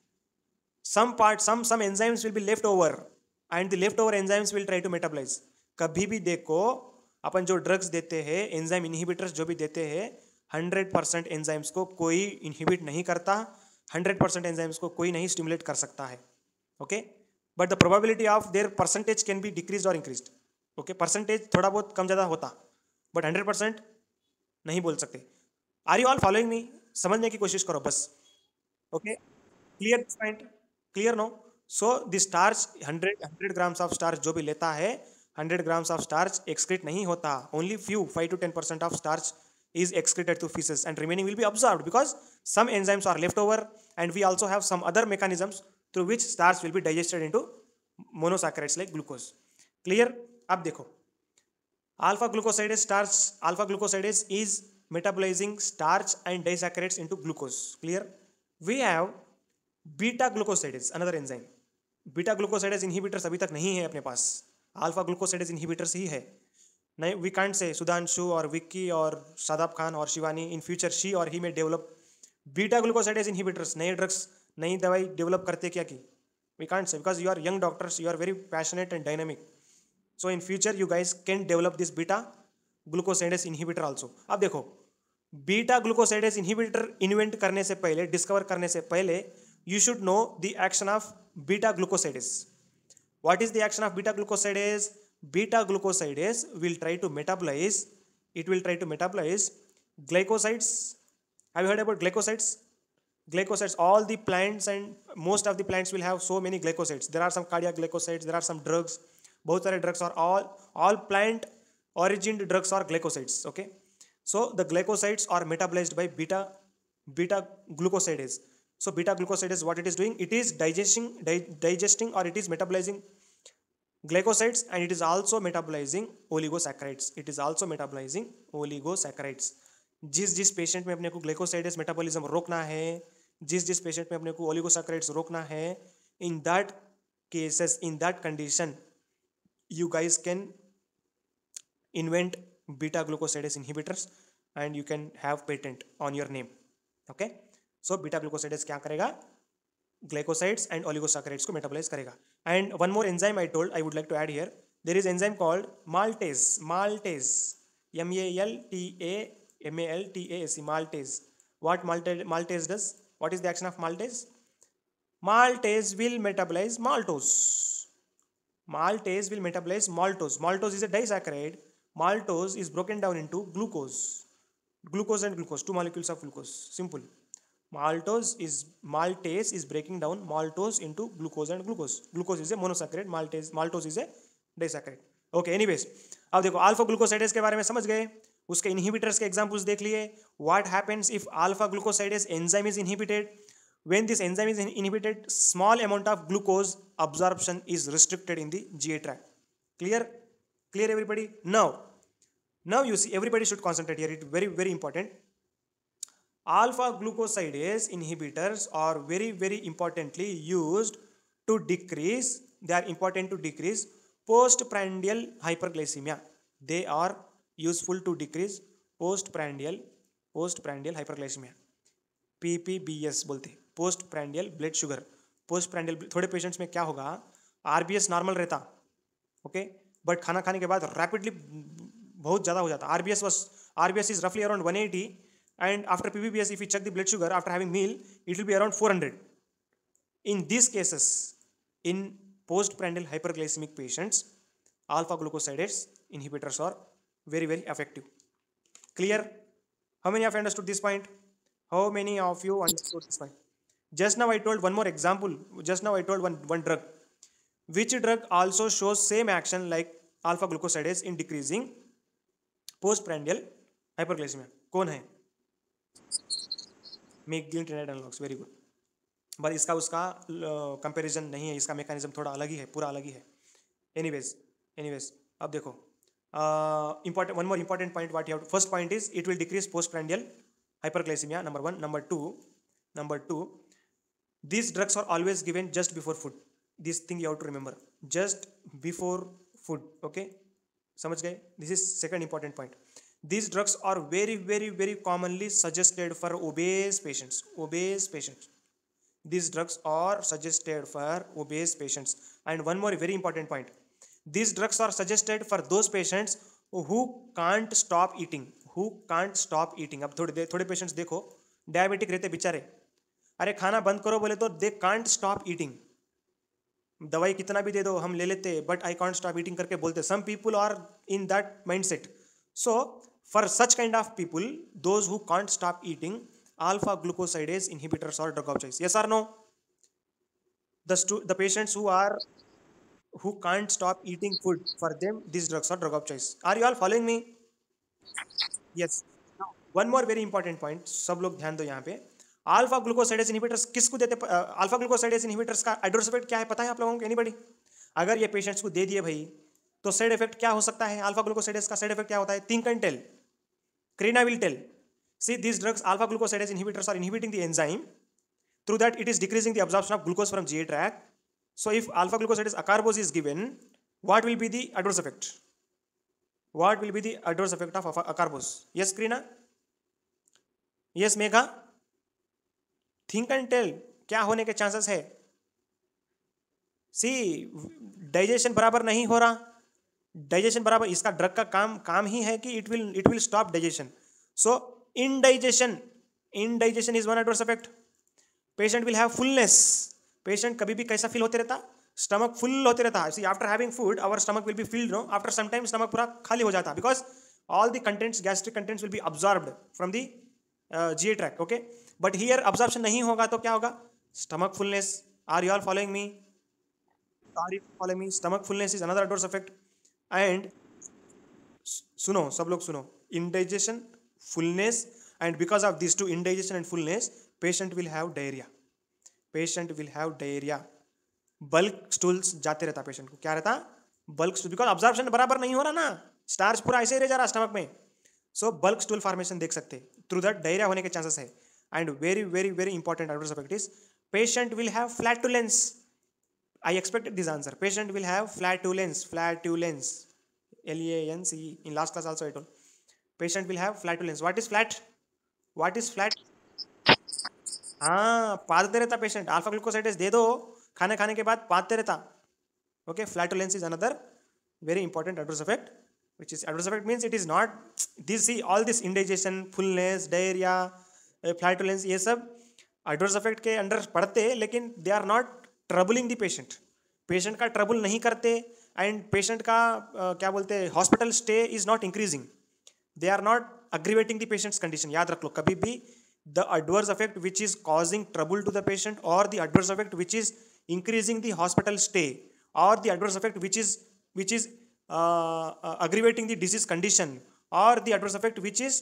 S1: some enzymes will be left over, and the leftover enzymes will try to metabolize. कभी भी देखो, अपन जो drugs देते हैं, एंजाइम इनहिबिटर्स जो भी देते हैं, 100% एंजाइम्स को कोई इनहिबिट नहीं करता, 100% एंजाइम्स को कोई नहीं स्टिमुलेट कर सकता है. Okay, but the probability of their percentage can be decrease और इंक्रीज. ओके, परसेंटेज थोड़ा बहुत कम ज़्यादा होता, बट 100% नहीं बोल सकते. Are you all following me? समझने की कोशिश करो बस. Okay, clear this point? Clear no? So the starch 100 grams of starch जो भी लेता है, 100 ग्राम्स ऑफ स्टार्च एक्सक्रीट नहीं होता. Only few 5 to 10% of starch is excreted to feces, and remaining will be absorbed because some enzymes are left over, and we also have some other mechanisms through which starch will be digested into monosaccharides like glucose. Clear? अब देखो, alpha glucosidase is metabolizing starch and disaccharides into glucose. Clear? We have beta glucosidase, another enzyme. Beta glucosidase inhibitors अभी तक नहीं है अपने पास, alpha glucosidase inhibitors ही है. नहीं, we can't say Sudhanshu or Vicky or Sadab Khan or Shivani in future she or he may develop beta glucosidase inhibitors. नए drugs, नई दवाई डेवलप करते क्या की? We can't say because you are young doctors, you are very passionate and dynamic. So in future you guys can develop this beta glucosidase inhibitor also. अब देखो, beta glucosidase inhibitor invent करने से पहले, discover करने से पहले, you should know the action of beta glucosidase. What is the action of beta glucosidase? Beta glucosidase will try to metabolize, glycosides. Have you heard about glycosides? All the plants and most of the plants will have so many glycosides. There are some cardiac glycosides, there are some drugs. बहुत सारे drugs are all plant origined drugs are glycosides. Okay, so the glycosides are metabolized by beta glucosidase. So beta glucosidase, what it is doing? It is digesting or it is metabolizing glycosides, and it is also metabolizing oligosaccharides. जिस patient में अपने को glycosidase metabolism रोकना है, जिस patient में अपने को ओलिगोसैकराइड्स रोकना है, in that cases, in that condition, you guys can invent beta glucosidase inhibitors. and you can have patent on your name. Okay, so beta glucosidase क्या करेगा, glycosides and oligosaccharides को metabolize करेगा. And one more enzyme I told I would like to add here. There is enzyme called maltase. maltase, maltase. What maltase does? What is the action of maltase? Maltase will metabolize maltose. Maltase will metabolize maltose. Maltose is a disaccharide. Maltose is broken down into glucose. Glucose and glucose, two molecules of glucose. Simple. Maltase is breaking down maltose into glucose and glucose. Glucose is a monosaccharide. Maltose is a disaccharide. Okay, anyways, अब देखो alpha glucosidase के बारे में समझ गए, उसके inhibitors के examples देख लिए. What happens if alpha glucosidase enzyme is inhibited? When this enzyme is inhibited, small amount of glucose absorption is restricted in the GI tract. Clear? Clear everybody? Now you see, everybody should concentrate here. It's very, very important. Alpha glucosidase inhibitors are very, very importantly used to decrease, they are important to decrease postprandial hyperglycemia. They are useful to decrease postprandial hyperglycemia. PPBS बोलते हैं, post prandial blood sugar. Post prandial थोड़े patients में क्या होगा, RBS normal रहता, okay, but खाना खाने के बाद रैपिडली बहुत ज़्यादा हो जाता. आरबीएस इज रफली around 180 and after PPBS if you check the blood sugar after having meal it will be around 400. In this cases, in post prandial hyperglycaemic patients, alpha glucosidase inhibitors are very, very effective. Clear? How many of you understood this point? How many of you understood this point? Just now I told one more example. Just now I told one drug. Which drug also shows same action like alpha glucosidase in decreasing postprandial hyperglycemia? कौन है? Meglitinides analogs. Very good. But इसका उसका comparison नहीं है, इसका mechanism थोड़ा अलग ही है, पूरा अलग ही है. एनीवेज अब देखो, important, one more important point what you have to, first point is it will decrease postprandial hyperglycemia, number one. Number two, these drugs are always given just before food. This thing you have to remember, just before food. Okay, समझ गए? This is second important point. These drugs are very, very, very commonly suggested for obese patients. These drugs are suggested for obese patients. And one more very important point, these drugs are suggested for those patients who can't stop eating. अब थोड़े patients देखो, diabetic रहते बेचारे, अरे खाना बंद करो बोले तो दे कांट स्टॉप ईटिंग. दवाई कितना भी दे दो हम ले लेते, but I can't stop eating करके बोलते. Some people are in that mindset. So for such kind of people, those who can't stop eating, alpha glucosidase inhibitors are drug of choice. Yes or no? The patients who can't stop eating food, for them these drugs are drug of choice. Are you all following me? Yes. Now, one more very important point, सब लोग ध्यान दो यहाँ पे. Alpha glucosidase inhibitors किसको देते? Alpha glucosidase inhibitors का adverse effect क्या है पता है आप लोगों को? एनीबॉडी? अगर ये पेशेंट्स को दे दिए भाई, तो साइड इफेक्ट क्या हो सकता है? अल्फा ग्लूकोसाइडेज का साइड इफेक्ट क्या होता है? Think and tell. Krina will tell. See, these drugs, alpha glucosidase inhibitors, are inhibiting the enzyme. Through that, it is decreasing the absorption of glucose from GI tract. So, if alpha glucosidase acarbose is given, what will be the adverse effect? What will be the adverse effect of acarbose? Yes, Krina? Yes, Megha? Think and tell. क्या होने के chances है? See, digestion बराबर नहीं हो रहा. Digestion बराबर, इसका ड्रग का काम ही है कि it will stop digestion. So, indigestion is one adverse effect. Patient will have fullness. Patient कभी भी कैसा फील होते रहता? स्टमक फुल होते रहता. See, after having food, our stomach will be filled, no? After some time, stomach पूरा खाली हो जाता, because all the contents, gastric contents will be absorbed from the GI tract. Okay, but here absorption नहीं होगा तो क्या होगा? Stomach fullness. Are you all following me? Stomach fullness is another adverse effect. And सुनो, सब लोग सुनो, indigestion, fullness, and because of these two, indigestion and fullness, patient will have diarrhea. Bulk stools जाते रहता पेशेंट को. क्या रहता? Bulk stool, because absorption बराबर नहीं हो रहा ना, स्टार्च पूरा ऐसे ही रह जा रहा स्टमक में. So bulk stool formation देख सकते. Through that diarrhea होने के chances है. And very, very, very important adverse effect is patient will have flatulence. I expected this answer. Patient will have flatulence. LANCE. In last class also I told. patient will have flatulence. What is flat? What is flat? हाँ, पादते रहता patient, alpha glucosidase दे दो, खाने खाने के बाद पादते रहता. Okay, flatulence is another very important adverse effect, which is adverse effect means it is not this, see all this indigestion, fullness, diarrhea, flatulence, ये सब adverse effect के अंडर पड़ते हैं, लेकिन they are not troubling the patient. Patient का trouble नहीं करते and patient का क्या बोलते हैं hospital stay is not increasing. They are not अग्रीवेटिंग the patients condition. याद रख लो कभी भी the adverse effect which is causing trouble to the patient और the adverse effect which is increasing the hospital stay और the adverse effect which is aggravating the disease condition or the adverse effect which is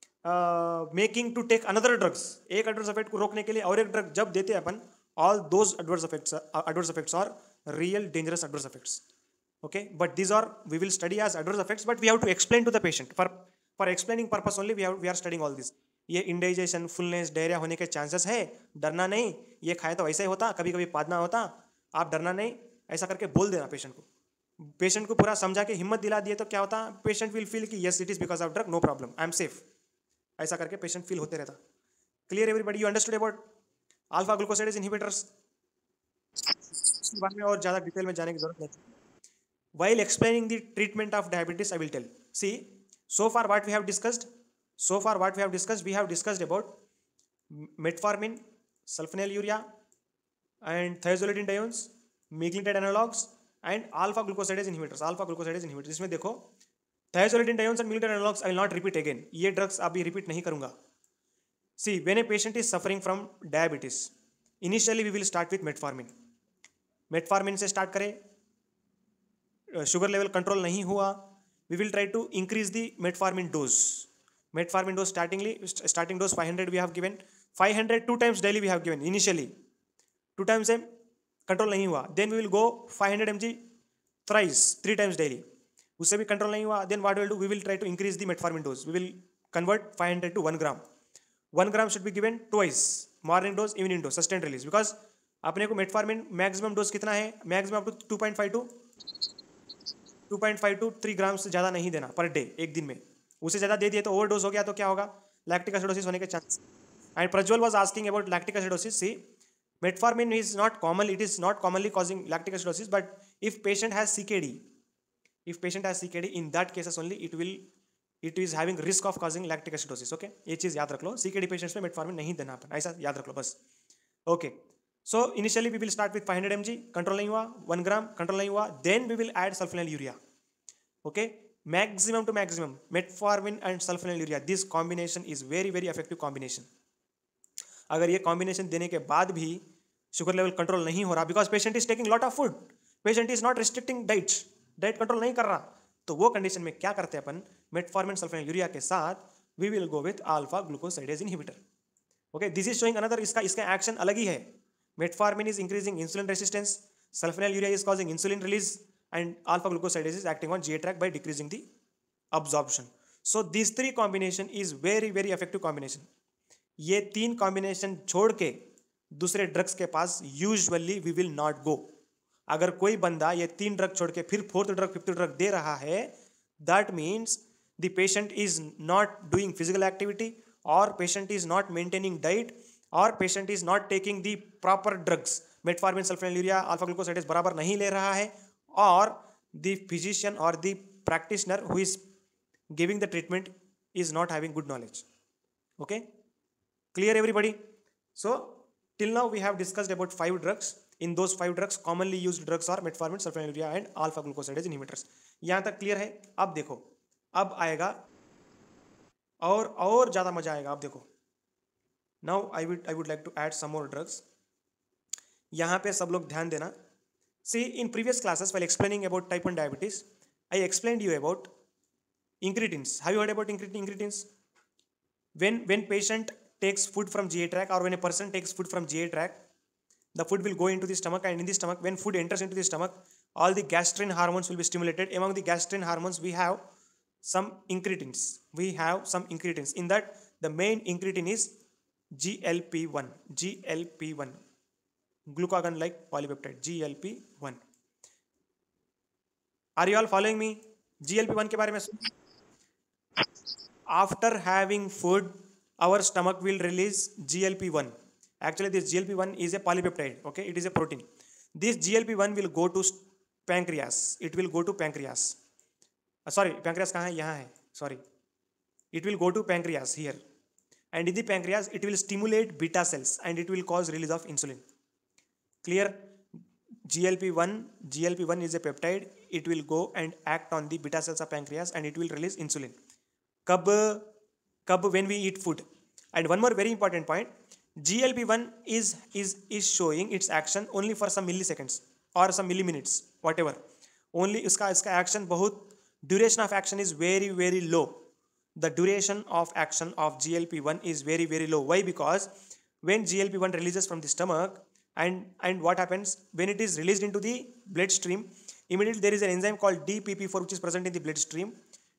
S1: making to take another drugs. एक adverse effect को रोकने के लिए और एक drug जब देते हैं अपन, all those adverse effects are real dangerous adverse effects. Okay, but these are we will study as adverse effects, but we have to explain to the patient. For explaining purpose only we are studying all this. ये indigestion, fullness, diarrhoea होने के chances है, डरना नहीं. ये खाए तो ऐसा ही होता, कभी कभी पादना होता, आप डरना नहीं, ऐसा करके बोल देना पेशेंट को. पेशेंट को पूरा समझा के हिम्मत दिला दिए तो क्या होता, पेशेंट विल फील कि yes it is because of drug, no problem, I am safe. ऐसा करके पेशेंट फील होते रहता. Clear everybody? You understood about alpha glucosidase inhibitors? बाद में और ज़्यादा डिटेल में जाने की जरूरत नहीं. While explaining the treatment of diabetes, I will tell. See, so far what we have discussed, we have discussed about metformin, sulfonylurea, and thiazolidinediones, meglitide analogs, and alpha glucosidase inhibitors. इसमें देखो thiazolidinediones and meglitide analogs I will not repeat again. ये drugs अभी repeat नहीं करूँगा. See, when a patient is suffering from diabetes, initially we will start with metformin. Metformin से start करें, sugar level control नहीं हुआ, we will try to increase the metformin dose. Metformin dose starting dose 500 we have given, 500 2 times daily we have given. Initially 2 times से control नहीं हुआ, then we will go 500 mg thrice 3 times daily, उससे भी control नहीं हुआ, then what will do, we will try to increase the metformin dose. We will convert 500 to 1 gram. 1 gram should be given twice, morning dose, evening dose, sustained release. Because अपने को metformin maximum dose कितना है, maximum up to 2.5 to 3 grams से ज़्यादा नहीं देना per day, एक दिन में. उससे ज़्यादा दे दिए तो ओवरडोज हो गया तो क्या होगा, लैक्टिक एसिडोसिस होने के chance. And Prajwal was asking about lactic acidosis. See, metformin is not common, it is not commonly causing lactic acidosis, but if patient has CKD, in that cases only it is having risk of causing lactic acidosis. Okay, ये चीज़ याद रख लो, CKD patients में metformin नहीं देना अपन, ऐसा याद रख लो बस. Okay, so initially we will start with 500 mg, control नहीं हुआ, 1 gram कंट्रोल नहीं हुआ, then we will add sulfonylurea. Okay, maximum to maximum metformin and sulfonylurea, this combination is very very effective combination. अगर ये कॉम्बिनेशन देने के बाद भी शुगर लेवल कंट्रोल नहीं हो रहा, because patient is taking lot of food, patient is not restricting diet control नहीं कर रहा, तो वो कंडीशन में क्या करते हैं अपन, मेटफॉर्मिन सल्फोनिलूरिया के साथ we will go with alpha glucosidase inhibitor. Okay, this is showing another, इसका एक्शन अलग ही है. Metformin is increasing insulin resistance, sulfonylurea is causing insulin release, and alpha glucosidase is acting on GI tract by decreasing the absorption. So these three combination is very very effective combination. ये 3 combination छोड़ के दूसरे drugs के पास usually we will not go. अगर कोई बंदा ये 3 ड्रग छोड़ के फिर 4th ड्रग 5th ड्रग दे रहा है, that means the patient is not doing physical activity, और patient is not maintaining diet, और patient is not taking the proper drugs. Metformin sulfonylurea alpha glucosidase बराबर नहीं ले रहा है, और द फिजिशियन और the practitioner who is giving the treatment is not having good knowledge. Okay, clear everybody? So till now we have discussed about 5 drugs. In those 5 drugs commonly used drugs are metformin, sulfonylurea and alpha glucosidase inhibitors. यहाँ तक clear है? अब देखो, अब आएगा और ज़्यादा मजा आएगा. अब देखो, now I would like to add some more drugs. यहाँ पे सब लोग ध्यान देना. See, in previous classes while explaining about type 1 diabetes, I explained you about incretins. Have you heard about incretins? When patient takes food from GI tract, or when a person takes food from GI tract, the food will go into the stomach, and in the stomach, when food enters into the stomach, all the gastrin hormones will be stimulated. Among the gastrin hormones, we have some incretins. In that, the main incretin is GLP-1. Glucagon-like polypeptide, GLP-1. Are you all following me? GLP-1 के बारे में after having food, our stomach will release GLP-1. Actually, this GLP-1 is a polypeptide. Okay, it is a protein. This GLP-1 will go to pancreas. It will go to pancreas. Sorry, pancreas कहाँ है? यहाँ है. Sorry. It will go to pancreas here. And in the pancreas, it will stimulate beta cells and it will cause release of insulin. Clear? GLP-1 is a peptide. It will go and act on the beta cells of pancreas and it will release insulin. Kab when we eat food. And one more very important point, GLP-1 is showing its action only for some milliseconds or some milliminutes, whatever. Only iska action bahut, duration of action is very, very low. The duration of action of GLP-1 is very, very low. Why? Because when GLP-1 releases from the stomach, and what happens when it is released into the bloodstream, immediately there is an enzyme called DPP4 which is present in the bloodstream.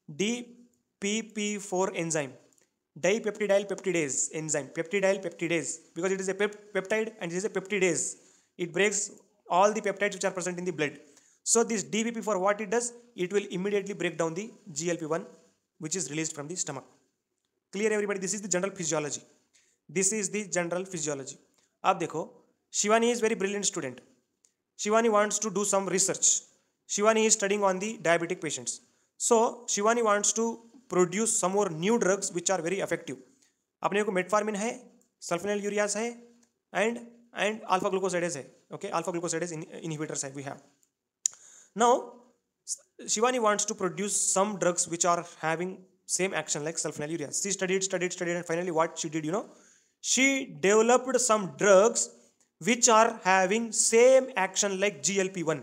S1: DPP4 enzyme, dipeptidyl peptidase enzyme, peptidyl peptidase, because it is a peptide and it is a peptidase. It breaks all the peptides which are present in the blood. So this DPP4, what it does, it will immediately break down the GLP-1 which is released from the stomach. Clear everybody? This is the general physiology. This is the general physiology. अब देखो, Shivani is very brilliant student. Shivani wants to do some research. Shivani is studying on the diabetic patients. So Shivani wants to produce some more new drugs which are very effective. अपने को metformin है, sulfonylureas है, and alpha glucosidase है. Okay, alpha glucosidase inhibitors है we have. Now Shivani wants to produce some drugs which are having same action like sulfonylureas. She studied, and finally what she did, she developed some drugs which are having same action like GLP-1.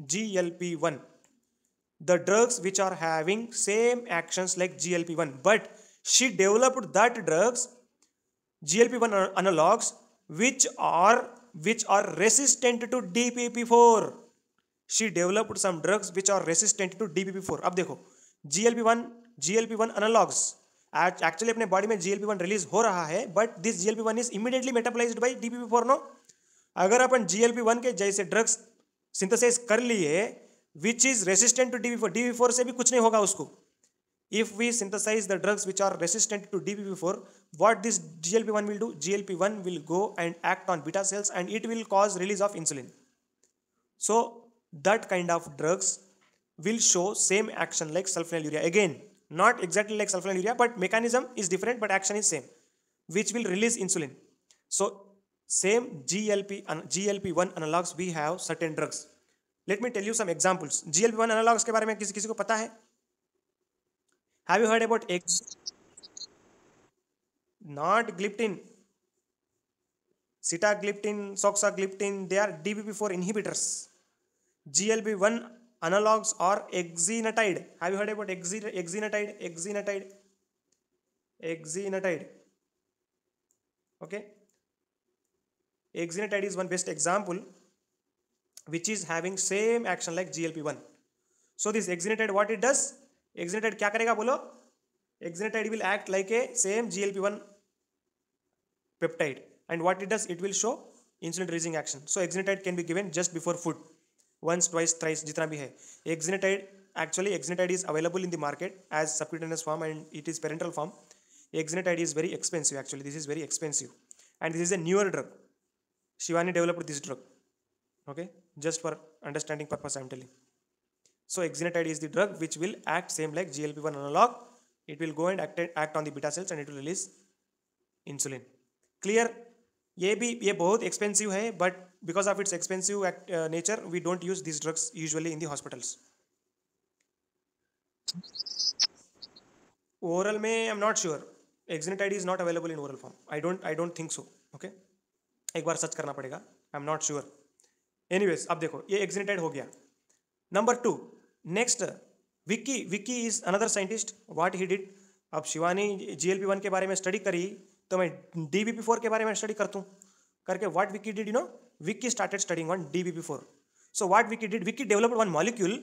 S1: The drugs which are having same actions like GLP-1, but she developed that drugs, GLP-1 analogs, which are resistant to DPP4. She developed some drugs which are resistant to DPP4. अब देखो, GLP-1 analogs, actually अपने body में GLP-1 release हो रहा है, but this GLP-1 is immediately metabolized by DPP4. No, अगर अपन GLP-1 के जैसे drugs synthesis कर लिए which is resistant to DPP4 से भी कुछ नहीं होगा उसको. If we synthesize the drugs which are resistant to DPP4, what this GLP-1 will do? GLP-1 will go and act on beta cells and it will cause release of insulin. So that kind of drugs will show same action like sulfonylurea. Again, not exactly like sulfonylurea, but mechanism is different, but action is same, which will release insulin. So same GLP-1 analogs, we have certain drugs. Let me tell you some examples. GLP-1 analogs के बारे में किसी को पता है? Have you heard about not gliptin, sitagliptin, soxagliptin? They are DPP4 inhibitors. GLP-1 analogs are exenatide. Have you heard about exenatide? Okay. Exenatide is one best example which is having same action like GLP-1. So this exenatide, what it does? Exenatide क्या करेगा बोलो? Exenatide will act like a same GLP-1 peptide, and what it does, it will show insulin releasing action. So exenatide can be given just before food, once, twice, thrice, जितना भी है. Exenatide is available in the market as subcutaneous form and it is parenteral form. Exenatide is very expensive. Actually, this is very expensive, and this is a newer drug. Shivani developed this drug. Okay, just for understanding purpose I am telling. So exenatide is the drug which will act same like GLP-1 analog. It will go and act on the beta cells and it will release insulin. Clear? ये बहुत expensive है, but because of its expensive nature, we don't use these drugs usually in the hospitals. Oral में I'm not sure. Exenatide is not available in oral form. I don't think so. Okay, एक बार search करना पड़ेगा. I'm not sure. Anyways, अब देखो ये exenatide हो गया. Number 2. Next, Vicky is another scientist. What he did? अब शिवानी GLP-1 के बारे में स्टडी करी तो मैं DPP4 के बारे में स्टडी करता हूँ. करके what Vicky did, Vicky started studying on DPP4. So what Vicky did? Vicky developed one molecule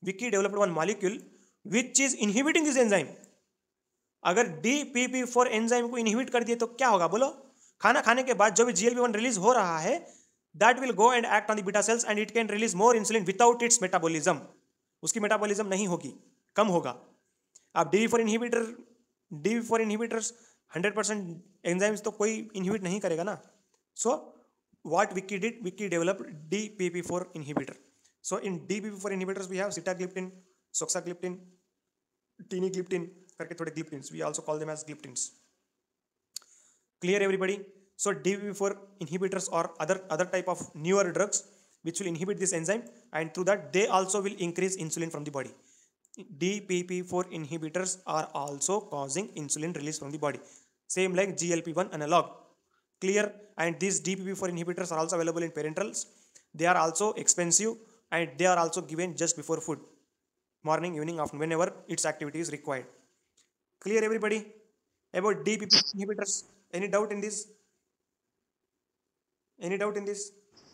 S1: which is inhibiting this enzyme. अगर DPP4 एंजाइम को इनहिबिट कर दिए तो क्या होगा बोलो? खाना खाने के बाद जो भी GLP-1 रिलीज हो रहा है, that will go and act on the beta cells and it can release more insulin without its metabolism. उसकी मेटाबॉलिज्म नहीं होगी, कम होगा. अब DPP4 inhibitor DPP4 inhibitors 100% enzymes तो कोई inhibit नहीं करेगा ना. So what Vicky did, Vicky developed DPP4 inhibitor. So in DPP4 inhibitors we have sitagliptin, soxagliptin, tinagliptin करके थोड़े gliptins. We also call them as gliptins. Clear everybody? So DPP4 inhibitors or other type of newer drugs which will inhibit this enzyme, and through that they also will increase insulin from the body. DPP4 inhibitors are also causing insulin release from the body, same like GLP-1 analog. Clear? And these DPP4 inhibitors are also available in parenterals. They are also expensive and they are also given just before food, morning, evening, afternoon, whenever its activity is required. Clear everybody about DPP inhibitors? Any doubt in this? Any doubt in this?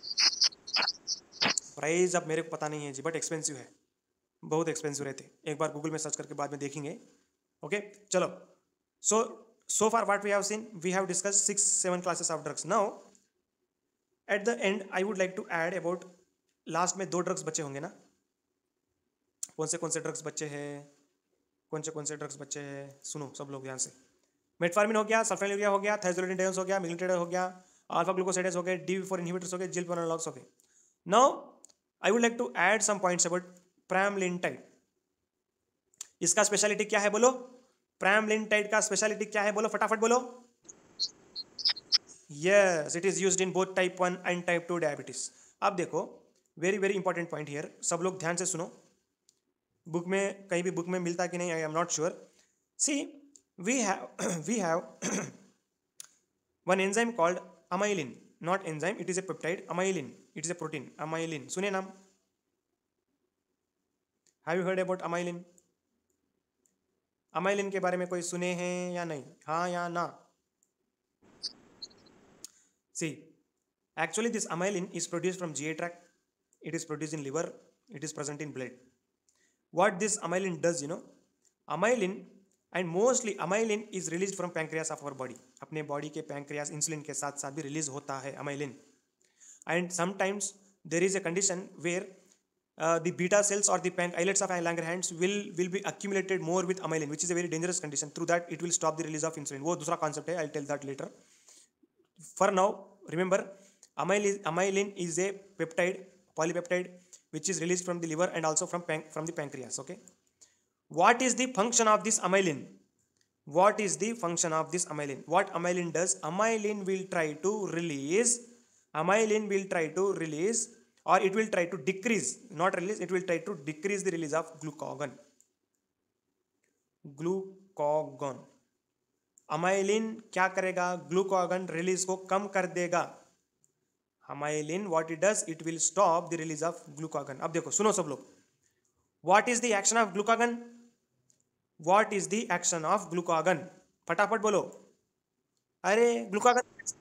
S1: Price अब मेरे को पता नहीं है जी, but expensive है, बहुत expensive रहते. एक बार गूगल में सर्च करके बाद में देखेंगे. ओके चलो. So far what we have seen, we have discussed 6-7 classes of drugs. Now at the end I would like to add about, last में 2 ड्रग्स बचे होंगे ना. कौन से ड्रग्स बचे हैं, कौन से ड्रग्स बचे हैं, सुनो सब लोग ध्यान से. मेटफॉर्मिन हो गया, सल्फेनिलुरिया हो गया, थाइजोलिडिन हो गया, मिगलिट्रेड हो गया, अल्फा ग्लूकोसाइडेज हो गए, DPP4 इनहिबिटर्स हो गए, GLP-1 एनालॉग्स हो गए. Now I would like to add some points about pramlintide. इसका स्पेशलिटी क्या है बोलो? प्रेमलिनटाइड का स्पेशलिटी क्या है बोलो, फटाफट बोलो. Yes, it is used in both type 1 and type 2 diabetes. अब देखो, very very important point here, सब लोग ध्यान से सुनो. बुक में कहीं भी बुक में मिलता कि नहीं, I am not sure. See we have one enzyme called amylin, not enzyme, it is a peptide. Amylin, it is a protein. Amylin, सुने नाम? Have you heard about amylin? amylin के बारे में कोई सुने हैं या नहीं, हाँ या ना? See, actually this amylin is produced from GI tract, it is produced in liver, it is present in blood. What this amylin does, you know, amylin, and mostly amylin is released from pancreas of our body. अपने body के pancreas insulin के साथ साथ भी release होता है amylin. And sometimes there is a condition where the beta cells or the islets of Langerhans will be accumulated more with amylin, which is a very dangerous condition. Through that it will stop the release of insulin. वो दूसरा concept है, I'll tell that later. For now, remember, amylin is a peptide, polypeptide, which is released from the liver and also from the pancreas. Okay. What is the function of this amylin? What is the function of this amylin? What amylin does? Amylin will try to release, or it will try to decrease, not release, it will try to decrease the release of glucagon. amylin क्या करेगा? glucagon release को कम कर देगा. amylin what it does, it will stop the release of glucagon. अब देखो, सुनो सब लोग, what is the action of glucagon? What is the action of glucagon? फटाफट बोलो. अरे glucagon,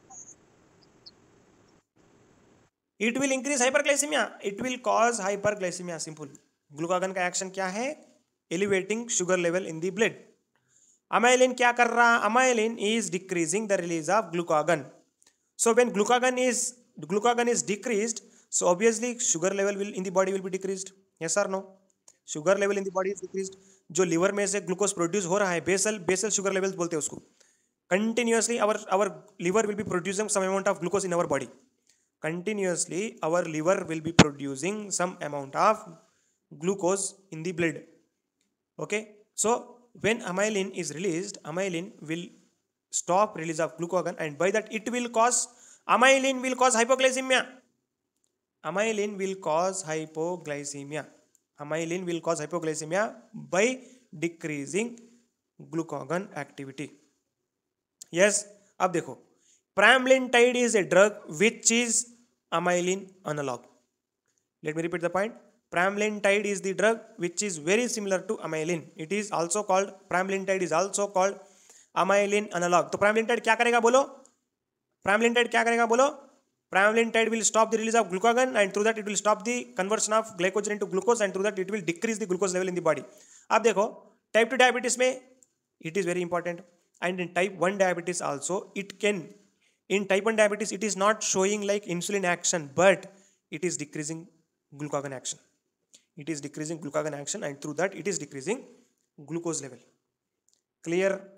S1: it will increase hyperglycemia, it will cause hyperglycemia. Simple. glucagon का action क्या है? Elevating sugar level in the blood. amylin क्या कर रहा? amylin is decreasing the release of glucagon. So when glucagon is decreased, so obviously sugar level will in the body will be decreased. Yes or no? Sugar level in the body is decreased. जो liver में से glucose produce हो रहा है, basal sugar levels बोलते हैं उसको. Continuously our liver will be producing some amount of glucose in our body. Continuously our liver will be producing some amount of glucose in the blood. Okay, so when amylin is released, amylin will stop release of glucagon, and by that amylin will cause hypoglycemia. Amylin will cause hypoglycemia. Amylin will cause hypoglycemia by decreasing glucagon activity. Yes. अब देखो, pramlintide is a drug which is amylin analog. Let me repeat the point. Pramlintide is the drug which is very similar to amylin. It is also called, pramlintide is also called amylin analog. तो pramlintide क्या करेगा बोलो? pramlintide क्या करेगा बोलो? pramlintide will stop the release of glucagon, and through that it will stop the conversion of glycogen into glucose, and through that it will decrease the glucose level in the body. अब देखो, type 2 diabetes में it is very important, and in type 1 diabetes also it can. In type 1 diabetes it is not showing like insulin action, but it is decreasing glucagon action. It is decreasing glucagon action, and through that it is decreasing glucose level. Clear?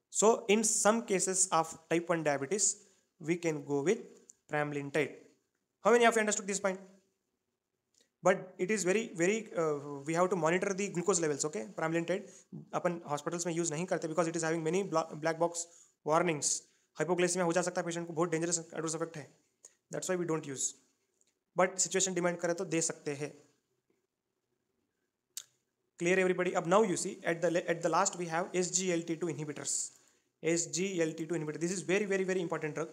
S1: So in some cases of type 1 diabetes, we can go with pramlintide. How many of you understood this point? But it is very we have to monitor the glucose levels. Okay, pramlintide अपन hospitals में use नहीं करते because it is having many black box warnings. Hypoglycaemia हो जा सकता है patient को, बहुत डेंजरस एडवर्स इफेक्ट है. That's why we don't use, but situation demand करे तो दे सकते हैं. Clear everybody? अब now you see at the last we have SGLT2 inhibitors. SGLT2 inhibitor, this is very very very important drug.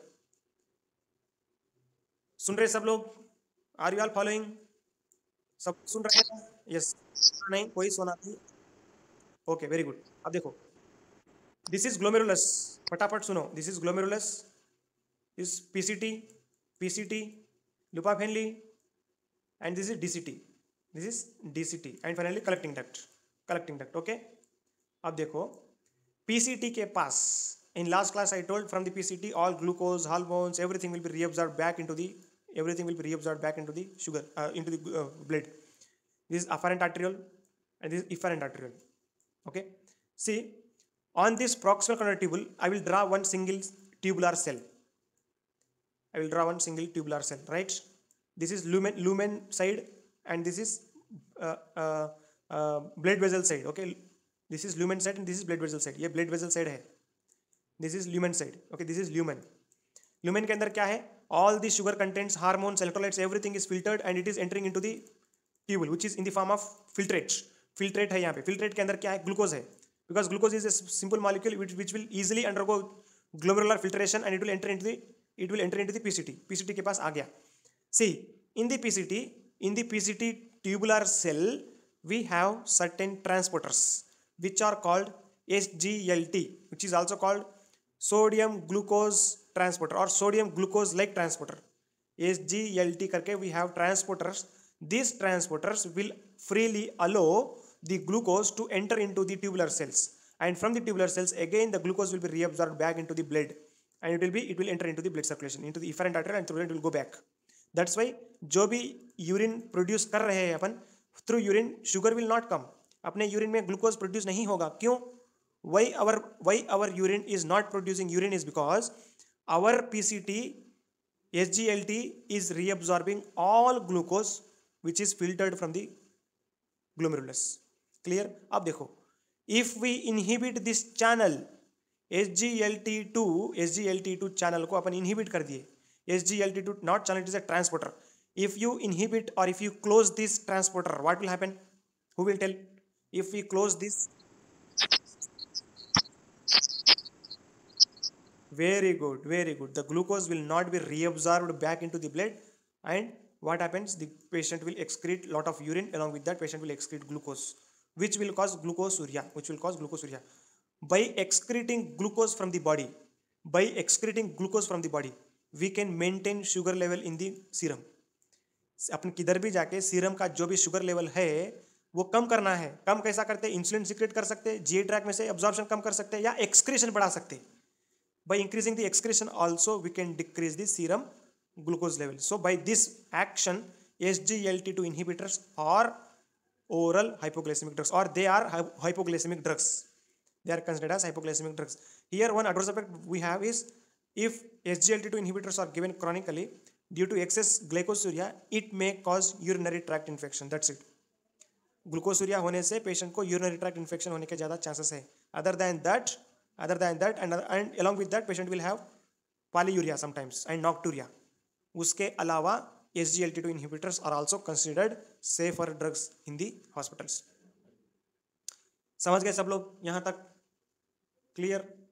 S1: सुन रहे सब लोग? Are you all following? सब सुन रहे हैं? यस. नहीं कोई सुना नहीं? Okay very good. अब देखो, दिस इज ग्लोमेरुलस. फटाफट सुनो. This is glomerulus, is PCT, loop of Henle, and this is DCT, and finally collecting duct. Okay, अब देखो PCT के पास, in last class I told from the PCT all glucose, hormones, everything will be reabsorbed back into the sugar, into the blood. This is afferent arteriole and this is efferent arteriole. Okay, see, on this proximal conductor tubule I will draw one single tubular cell. Right? This is lumen side and this is blood vessel side. Okay, this is lumen side and this is blood vessel side. ये blood vessel side है. This is lumen side. Okay, this is lumen. Lumen के अंदर क्या है? All the sugar contents, hormones, electrolytes, everything is filtered and it is entering into the tubule, which is in the form of filtrate. Filtrate है यहाँ पे. Filtrate के अंदर क्या है? Glucose है. Because glucose is a simple molecule which will easily undergo glomerular filtration and it will enter into the PCT. PCT के पास आ गया. See, in the PCT tubular cell, we have certain transporters which are called SGLT, which is also called sodium glucose transporter or sodium glucose like transporter. SGLT करके we have transporters. These transporters will freely allow the glucose to enter into the tubular cells, and from the tubular cells again the glucose will be reabsorbed back into the blood and it will enter into the blood circulation, into the efferent artery, and through it will go back. That's why जो भी urine produce कर रहे हैं अपन, through urine sugar will not come. अपने urine में glucose produce नहीं होगा. क्यों? why our urine is not producing urine is because our PCT SGLT is reabsorbing all glucose which is filtered from the glomerulus. Clear? अब देखो, if we inhibit this channel SGLT2 channel को अपन inhibit कर दिए. SGLT2 not channel, it is a transporter. If you inhibit or if you close this transporter, what will happen? Who will tell? If we close this, very good, the glucose will not be reabsorbed back into the blood, and what happens? The patient will excrete lot of urine. Along with that, patient will excrete glucose, which will cause glucosuria. By excreting glucose from the body, we can maintain sugar level in the serum. अपन किधर भी जाके serum का जो भी sugar level है वो कम करना है. कम कैसा करते हैं? इंसुलिन सीक्रेट कर सकते हैं, जीए ट्रैक में से एब्जॉर्प्शन कम कर सकते हैं, या एक्सक्रीशन बढ़ा सकते हैं. By increasing the excretion also we can decrease the serum glucose level. So by this action, SGLT2 inhibitors are oral hypoglycemic drugs, or they are hypoglycemic drugs. They are considered as hypoglycemic drugs. Here one adverse effect we have is, if SGLT2 inhibitors are given chronically due to excess glycosuria, it may cause urinary tract infection. That's it. ग्लूकोसूरिया होने से patient को urinary tract infection होने के ज़्यादा chances है. Other than that and along with that patient will have polyuria sometimes and nocturia. उसके अलावा SGLT2 inhibitors are also considered safer drugs in the hospitals. समझ गए सब लोग यहाँ तक? क्लियर?